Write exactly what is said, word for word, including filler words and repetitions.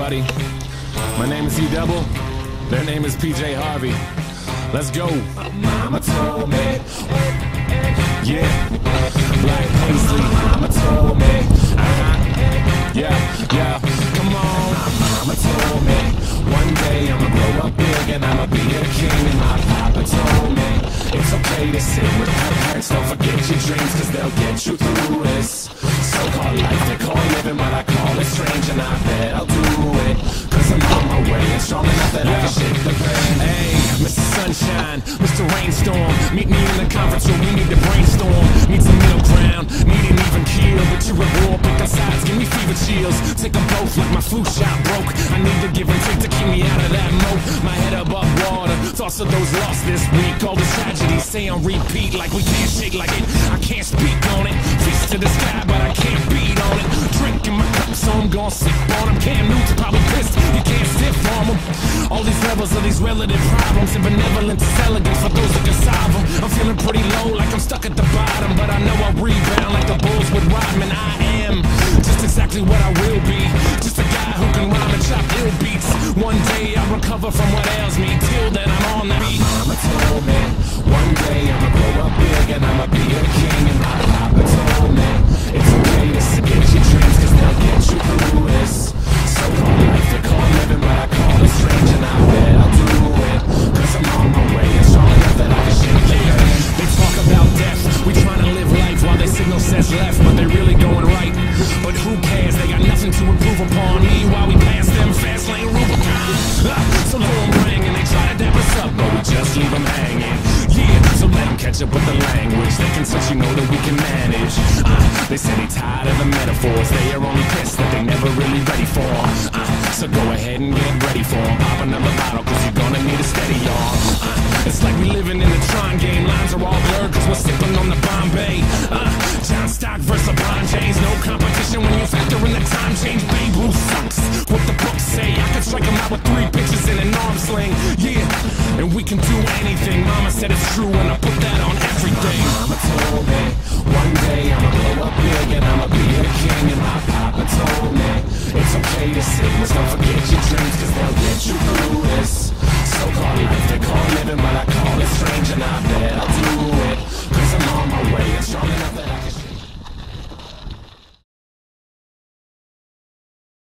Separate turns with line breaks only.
everybody. My name is E Double. Their name is P J Harvey. Let's go. Mama told me. Yeah. Black Paisley. Mama told me. Uh-huh. Yeah, yeah. Come on. Mama told me. One day I'ma grow up big and I'ma be a king. And my papa told me it's okay to sit with my parents. Don't forget your dreams, cause they'll get you through this so-called life they call living, but I call it strange. And I bet I'll do it, cause I'm on my way and strong enough that yeah. I can shake the pain. Hey, Mister Sunshine, Mister Rainstorm, meet me in the conference room, we need to brainstorm. Need some middle ground, need an even keel. But you're at war, pick our sides, give me fever chills. Take them both like my flu shot broke. I need to give and take to keep me out of that moat. My head above water, thoughts of those lost this week. All the tragedies stay on repeat, like we can't shake like it. I can't speak on it, fist to the sky, but I can't beat on it. Drinking my cup, so I'm gon' sip on them. Cam Newton's probably pissed, you can't stiff on them. All these levels of these relative problems, and benevolence is elegant for those that can solve them. I'm feeling pretty low, like I'm stuck at the bottom, but I know I'll rebound like the Bulls with Rodman. I am just exactly what I will be, just a guy who can rhyme and chop ill beats. One day I'll recover from what ails me, till then I'm on the beat. Mama told me, one day I'ma grow up big and I'ma be a king. And my papa told me it's okay to forget your dreams, cause they'll get you through this so-called life they call living, but I call it strange. And I bet I'll do it, cause I'm on my way and strong enough that I can shake it. They talk about death, we trying to live life while they signal says left, but they really going right. But who cares, they got nothing to improve upon. Meanwhile we pass them fast lane Rubicon. Ah, so low them ring and they try to dap us up, but we just leave them hanging. Yeah, so let them catch up with the language. They can touch, you know that we can manage. Ah, they say they tired of the metaphors, they are only pissed that they never really ready for them. Ah, so go ahead and get ready for them. Pop another bottle, cause you're gonna need a steady arm. Ah, it's like we living in the Tron game. Lines are all blurred cause we're sipping on the Bombay. Ah, John Stock versus LeBron James. No competition when you factor in the time change. Babe Ruth sucks, what the books say. I could strike him out with three pitches in an arm sling. Yeah, and we can do anything. Mama said it's true and I put that on everything. Mama told me one day I'ma blow up big and I'ma be a king. And my papa told me it's okay to sit with, don't forget your dreams, cause they'll get you through this so-called life they call living, but I call it strange. And I bet I'll do it, cause I'm on my way and strong enough that I can